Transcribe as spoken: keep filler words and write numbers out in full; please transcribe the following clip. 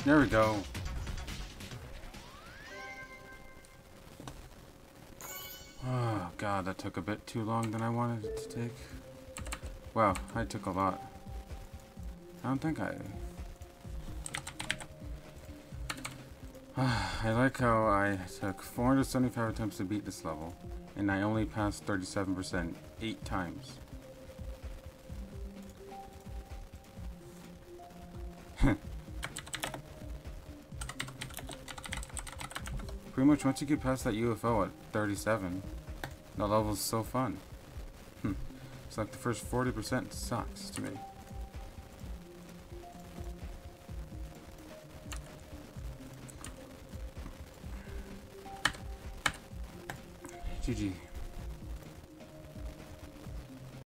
There we go. Oh god, that took a bit too long than I wanted it to take. Wow, I took a lot. I don't think I... I like how I took four hundred seventy-five attempts to beat this level, and I only passed thirty-seven percent eight times. Pretty much once you get past that U F O at thirty-seven, the level's so fun. It's like the first forty percent sucks to me. G G.